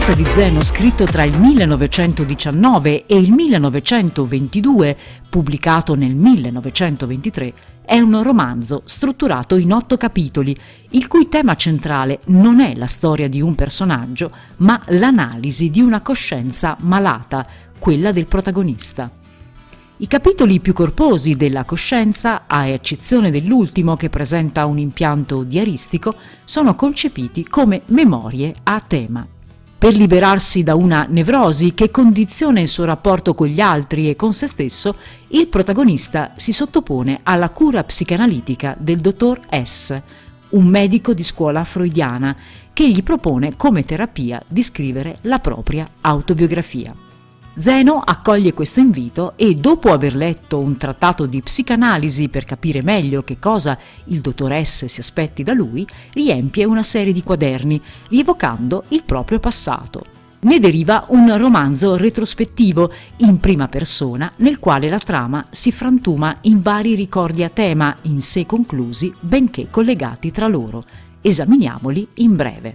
romanzo di Zeno scritto tra il 1919 e il 1922, pubblicato nel 1923, è un romanzo strutturato in 8 capitoli, il cui tema centrale non è la storia di un personaggio, ma l'analisi di una coscienza malata, quella del protagonista. I capitoli più corposi della coscienza, a eccezione dell'ultimo che presenta un impianto diaristico, sono concepiti come memorie a tema. Per liberarsi da una nevrosi che condiziona il suo rapporto con gli altri e con se stesso, il protagonista si sottopone alla cura psicanalitica del dottor S., un medico di scuola freudiana, che gli propone come terapia di scrivere la propria autobiografia. Zeno accoglie questo invito e, dopo aver letto un trattato di psicanalisi per capire meglio che cosa il dottor S. si aspetti da lui, riempie una serie di quaderni, rievocando il proprio passato. Ne deriva un romanzo retrospettivo in prima persona, nel quale la trama si frantuma in vari ricordi a tema in sé conclusi, benché collegati tra loro. Esaminiamoli in breve.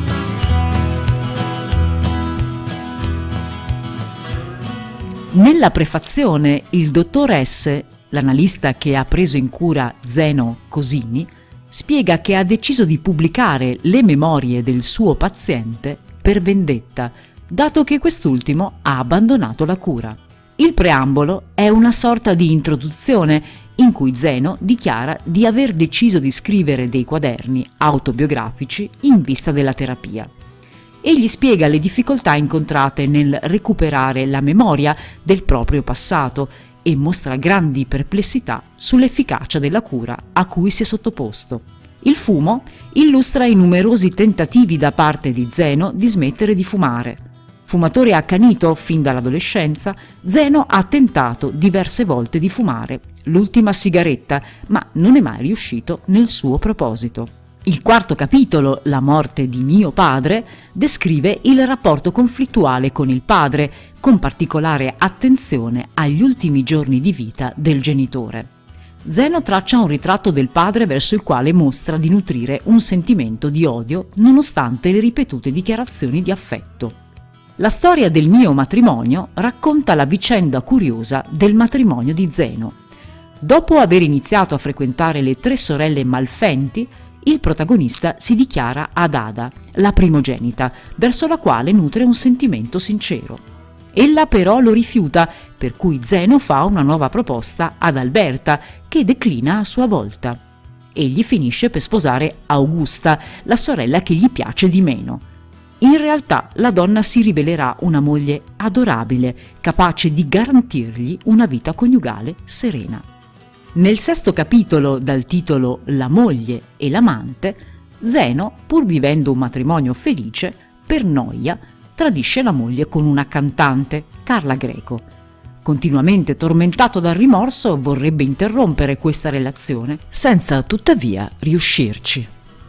Nella prefazione, il dottor S., l'analista che ha preso in cura Zeno Cosini, spiega che ha deciso di pubblicare le memorie del suo paziente per vendetta, dato che quest'ultimo ha abbandonato la cura. Il preambolo è una sorta di introduzione in cui Zeno dichiara di aver deciso di scrivere dei quaderni autobiografici in vista della terapia. Egli spiega le difficoltà incontrate nel recuperare la memoria del proprio passato e mostra grandi perplessità sull'efficacia della cura a cui si è sottoposto. Il fumo illustra i numerosi tentativi da parte di Zeno di smettere di fumare. Fumatore accanito fin dall'adolescenza, Zeno ha tentato diverse volte di fumare l'ultima sigaretta, ma non è mai riuscito nel suo proposito. Il 4° capitolo, La morte di mio padre, descrive il rapporto conflittuale con il padre, con particolare attenzione agli ultimi giorni di vita del genitore. Zeno traccia un ritratto del padre verso il quale mostra di nutrire un sentimento di odio nonostante le ripetute dichiarazioni di affetto. La storia del mio matrimonio racconta la vicenda curiosa del matrimonio di Zeno. Dopo aver iniziato a frequentare le 3 sorelle Malfenti, il protagonista si dichiara ad Ada, la primogenita, verso la quale nutre un sentimento sincero. Ella però lo rifiuta, per cui Zeno fa una nuova proposta ad Alberta, che declina a sua volta. Egli finisce per sposare Augusta, la sorella che gli piace di meno. In realtà la donna si rivelerà una moglie adorabile, capace di garantirgli una vita coniugale serena. Nel 6° capitolo, dal titolo La moglie e l'amante, Zeno, pur vivendo un matrimonio felice, per noia tradisce la moglie con una cantante, Carla Greco. Continuamente tormentato dal rimorso, vorrebbe interrompere questa relazione, senza tuttavia riuscirci.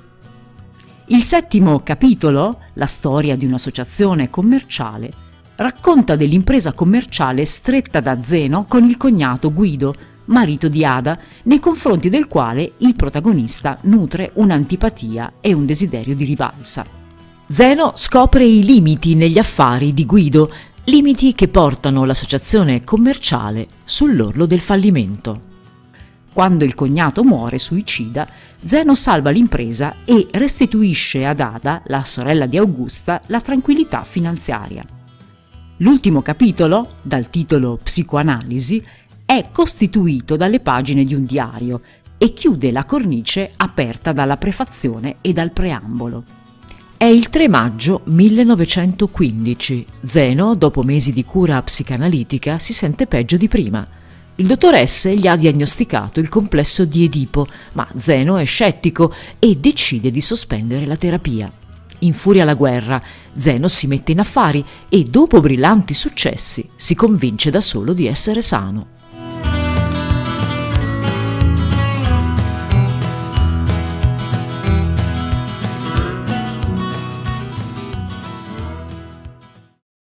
Il 7° capitolo, La storia di un'associazione commerciale, racconta dell'impresa commerciale stretta da Zeno con il cognato Guido, marito di Ada, nei confronti del quale il protagonista nutre un'antipatia e un desiderio di rivalsa. Zeno scopre i limiti negli affari di Guido, limiti che portano l'associazione commerciale sull'orlo del fallimento. Quando il cognato muore suicida, Zeno salva l'impresa e restituisce ad Ada, la sorella di Augusta, la tranquillità finanziaria. L'ultimo capitolo, dal titolo Psicoanalisi, è costituito dalle pagine di un diario e chiude la cornice aperta dalla prefazione e dal preambolo. È il 3 maggio 1915. Zeno, dopo mesi di cura psicanalitica, si sente peggio di prima. Il dottor S. gli ha diagnosticato il complesso di Edipo, ma Zeno è scettico e decide di sospendere la terapia. Infuria la guerra, Zeno si mette in affari e, dopo brillanti successi, si convince da solo di essere sano.